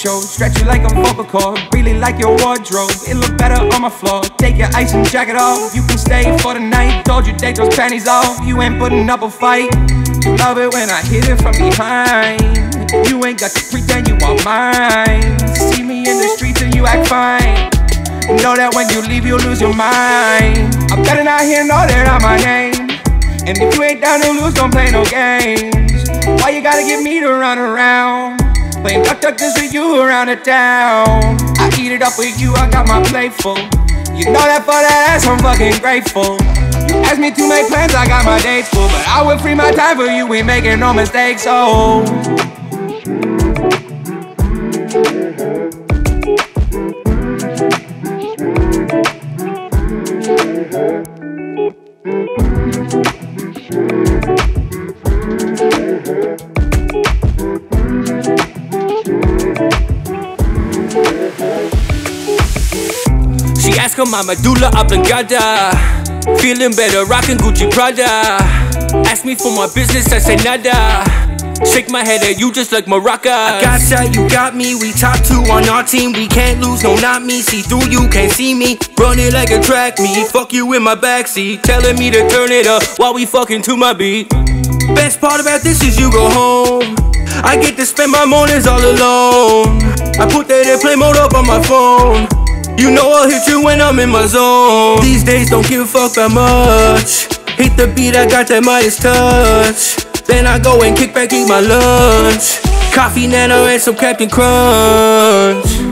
show. Stretch you like a vocal cord, really like your wardrobe. It look better on my floor. Take your ice and jacket off. You can stay for the night. Told you take those panties off. You ain't putting up a fight. You love it when I hit it from behind. You ain't got to pretend you are mine. See me in the streets and you act fine. Know that when you leave, you'll lose your mind. I'm better not hear know that I'm my name. And if you ain't down to lose, don't play no games. Why you gotta get me to run around? Playing duck duck just with you around the town. I eat it up with you, I got my plate full. You know that for that ass, I'm fucking grateful. You asked me to make plans, I got my dates full. But I will free my time for you, we ain't making no mistakes, oh. She asked her my medulla oblongata. Feeling better, rockin' Gucci Prada. Ask me for my business, I say nada. Shake my head at you just like maracas. I got that, you got me. We top two on our team. We can't lose, no not me. See through you, can't see me. Running like a track meet. Fuck you in my backseat, telling me to turn it up while we fucking to my beat. Best part about this is you go home. I get to spend my mornings all alone. I put that airplane mode up on my phone. You know I'll hit you when I'm in my zone. These days don't give a fuck that much. Hit the beat, I got that Midas touch. Then I go and kick back, eat my lunch. Coffee, Nano, and some Captain Crunch.